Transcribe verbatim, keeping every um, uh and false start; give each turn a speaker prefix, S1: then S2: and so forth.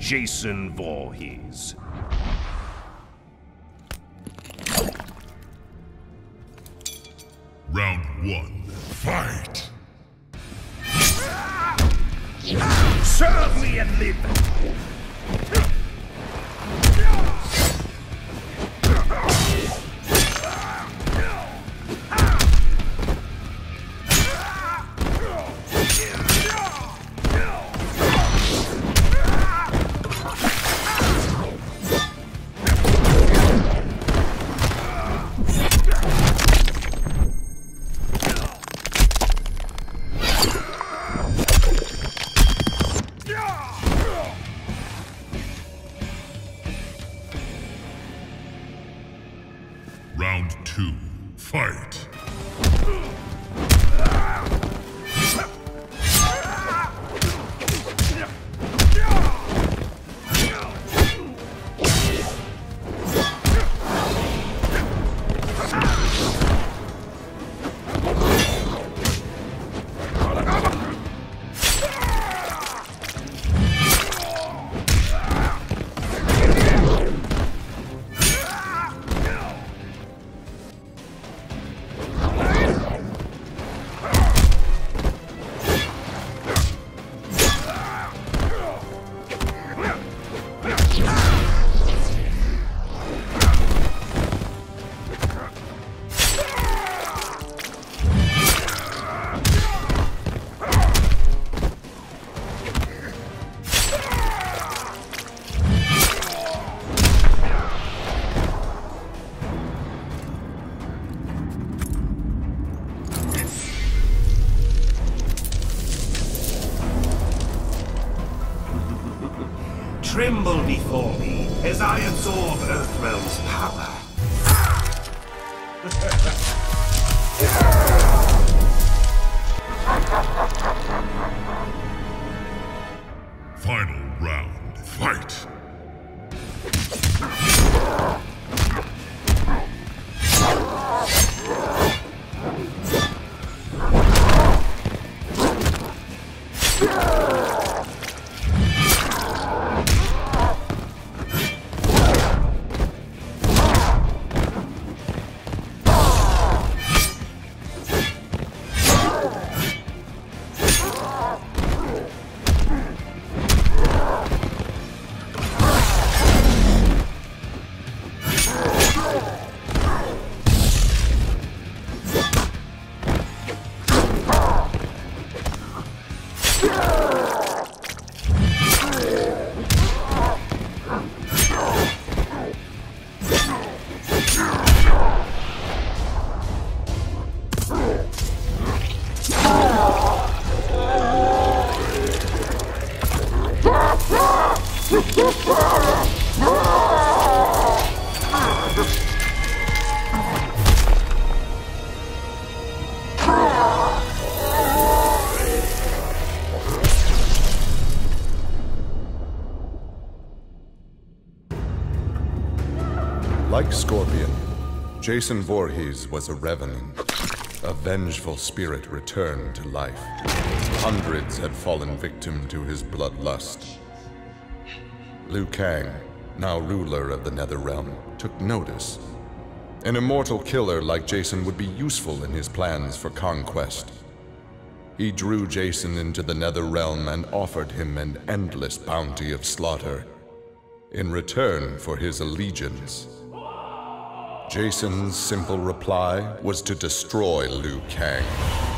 S1: Jason Voorhees.
S2: Round one, fight!
S1: Serve me and live!
S2: Round two, fight!
S1: Tremble before me as I absorb Earthrealm's power.
S2: Final round, fight!
S3: Like Scorpion, Jason Voorhees was a revenant. A vengeful spirit returned to life. Hundreds had fallen victim to his bloodlust. Liu Kang, now ruler of the Netherrealm, took notice. An immortal killer like Jason would be useful in his plans for conquest. He drew Jason into the Netherrealm and offered him an endless bounty of slaughter in return for his allegiance. Jason's simple reply was to destroy Liu Kang.